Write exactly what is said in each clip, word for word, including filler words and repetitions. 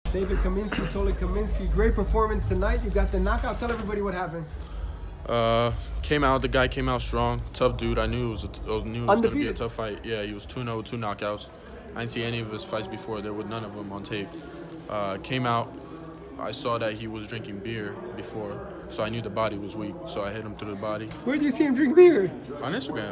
David Kamisky, Toli Kamisky, great performance tonight. You got the knockout. Tell everybody what happened. Uh, came out. The guy came out strong. Tough dude. I knew it was. A, I knew it was gonna be a tough fight. Yeah, he was two and oh with two knockouts. I didn't see any of his fights before. There were none of them on tape. Uh, came out. I saw that he was drinking beer before, so I knew the body was weak. So I hit him through the body. Where did you see him drink beer? On Instagram.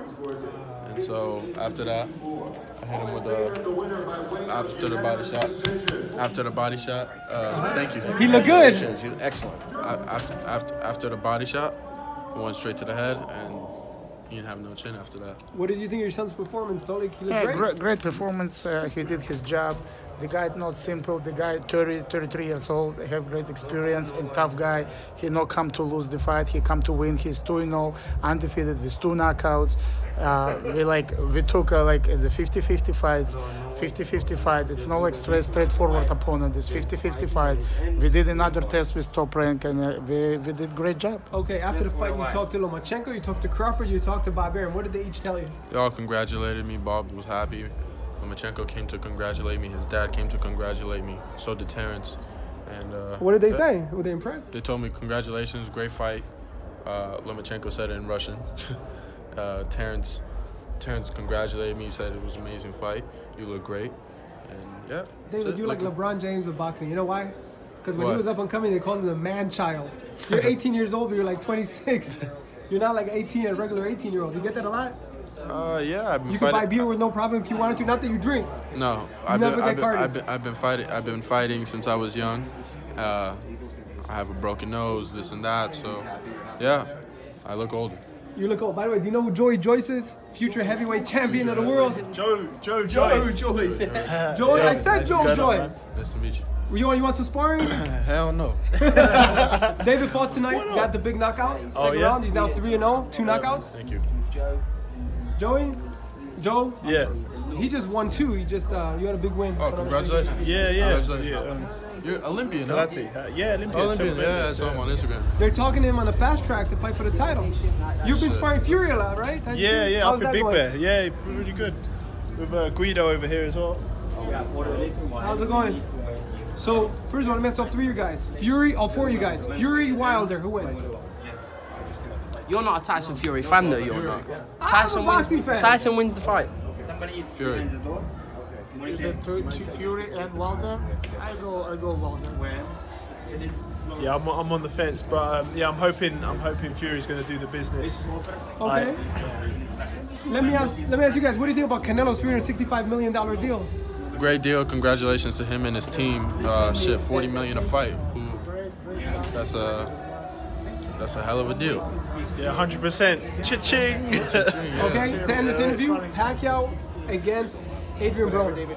And so after that, I hit him with the after the body shot. After the body shot, uh, thank you. He looked good. He was excellent. After after after the body shot, I went straight to the head, and he didn't have no chin after that. What did you think of your son's performance, Toli? He looked Yeah, great. great, great performance. Uh, he did his job. The guy not simple. The guy thirty, thirty-three years old. He have great experience and tough guy. He not come to lose the fight. He come to win. He's two and oh, undefeated with two knockouts. Uh, we like we took uh, like the fifty fifty fights, fifty fifty fight. It's not like straight straightforward opponent. It's fifty fifty fight. We did another test with Top Rank, and uh, we we did great job. Okay, after the fight, you talked to Lomachenko, you talked to Crawford, you talked to Barbarian. What did they each tell you? They all congratulated me. Bob was happy. Lomachenko came to congratulate me. His dad came to congratulate me. So did Terrence. And uh, what did they say? Were they impressed? They told me congratulations, great fight. Uh, Lomachenko said it in Russian. uh, Terrence, Terrence congratulated me. He said it was an amazing fight. You look great. And yeah. David, you like LeBron James of boxing. You know why? Because when what? he was up and coming, they called him the man child. You're eighteen years old, but you're like twenty-six. You're not like eighteen, a regular eighteen year old. You get that a lot? Uh, yeah. I've been you can fighting. buy beer with no problem if you wanted to. Not that you drink. No, You I've never been, get I've, been, cardio. I've, been, I've been fighting. I've been fighting since I was young. Uh, I have a broken nose, this and that. So, yeah, I look older. You look old. By the way, do you know who Joy Joyce is? Future heavyweight champion of the world. Joe, Joe Joyce. Joe Joyce. Joy, I said Joe Joyce. Nice to meet you. You want, you want some sparring? Hell no. David fought tonight, got the big knockout. Second Oh, yeah? round, he's now three and oh, two knockouts. Thank you. Joey? Joe? Yeah. He just won two. He just, uh, you had a big win. Oh, congratulations. Yeah, yeah. Congratulations. yeah um, You're Olympian, huh? Karate. Uh, yeah, Olympian. Olympian, yeah, I saw him on Instagram. They're talking to him on the fast track to fight for the title. You've been Shit. sparring Fury a lot, right? Tyson Yeah, Fury? yeah, How's up in that Big going? Bear. Yeah, really good. With uh, Guido over here as well. How's it going? So, first of all, let me ask all three of you guys. Fury, all four of you guys. Fury, Wilder, who wins? You're not a Tyson Fury fan, though, you're not. I'm Tyson a wins, boxing fan. Tyson wins the fight. Fury. The two, two Fury and Wilder. I go, I go Wilder. Yeah, I'm, I'm on the fence, but um, yeah, I'm hoping I'm hoping Fury's going to do the business. Okay. Like, Let me ask. Let me ask you guys. What do you think about Canelo's three hundred sixty-five million dollar deal? Great deal. Congratulations to him and his team. Uh, shit, forty million a fight. Ooh. That's a that's a hell of a deal. yeah, one hundred percent. Cha-ching. Yeah. Okay. To end this interview, Pacquiao against Adrian Broner.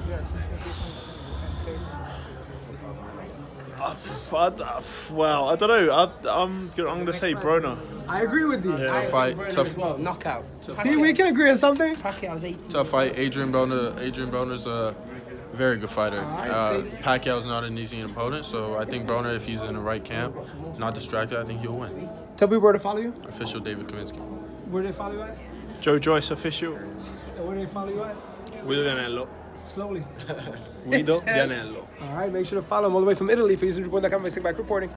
Uh, I, uh, well, I don't know. I, I'm gonna, I'm gonna say Broner. I agree with you. Yeah. Tough fight. Broner Tough. as well, knockout. See, we can agree on something. Pacquiao's eighteen. Tough fight. Adrian Broner. Adrian Broner's a very good fighter. Uh, Pacquiao's not an easy opponent, so I think Broner, if he's in the right camp, not distracted, I think he'll win. Tell people where to follow you. Official David Kamisky. Where do they follow you at? Joe Joyce official. And where do they follow you at? Guido Danello. Slowly. Guido Danello. All right. Make sure to follow him all the way from Italy for using Point dot com. Back reporting.